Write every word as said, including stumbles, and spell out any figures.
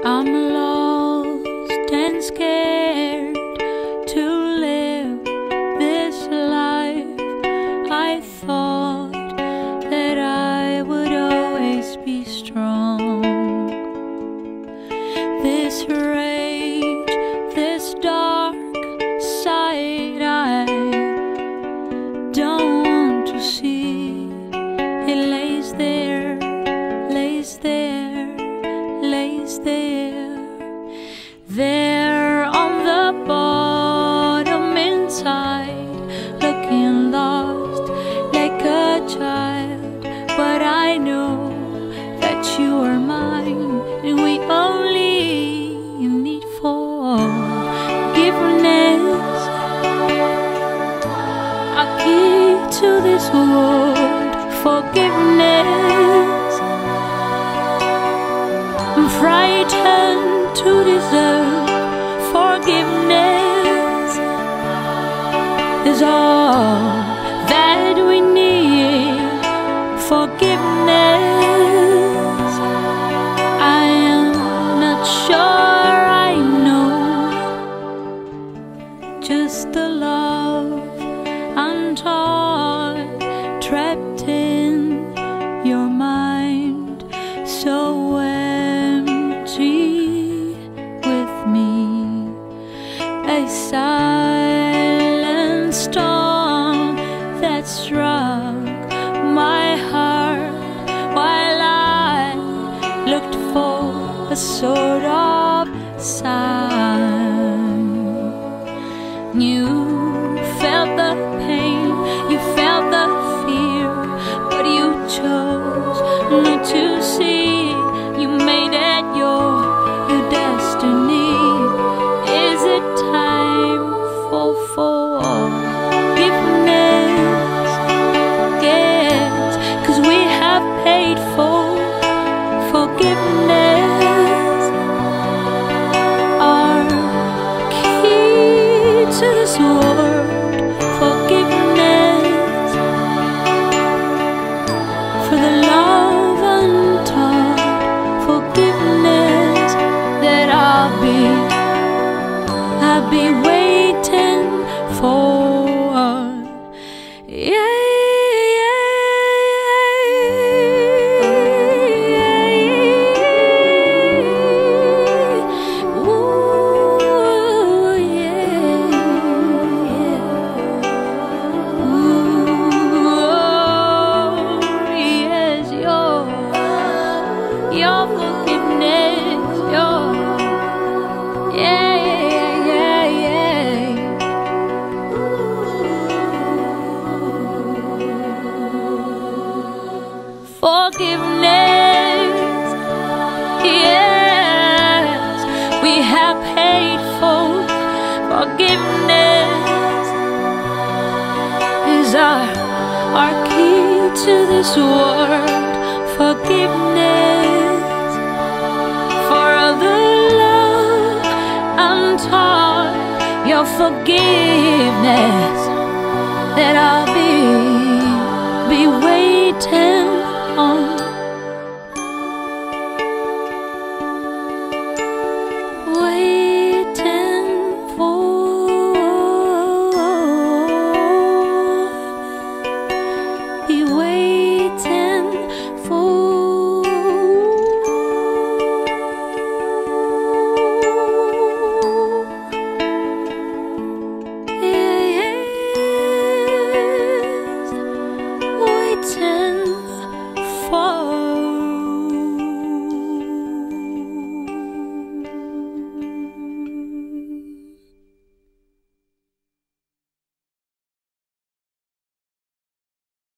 I'm lost and scared to live this life. I thought that I would always be strong. This rage, this dark side, I don't want to see. It lays there, lays there, lays there, there on the bottom inside, looking lost like a child. But I know that you are mine, and we only need forgiveness. A key to this world, forgiveness. I'm frightened to deserve forgiveness is all that we need. Forgiveness. I am not sure I know, just the love untaught, trapped in your mind, so empty with me. A silent storm that struck my heart while I looked for a sort of sign. You felt the pain, you felt the fear, but you chose not to see. You made it your, your destiny. Is it time for forgiveness? Yes, 'cause we have paid for forgiveness. Our key to this world, forgiveness. For the love untaught, forgiveness that I'll be, I'll be waiting for. Yeah. Your forgiveness, your, yeah, yeah, yeah, yeah. Forgiveness, yes, we have paid for. Forgiveness is our, our key to this world. Forgiveness for the love untaught, your forgiveness that I'll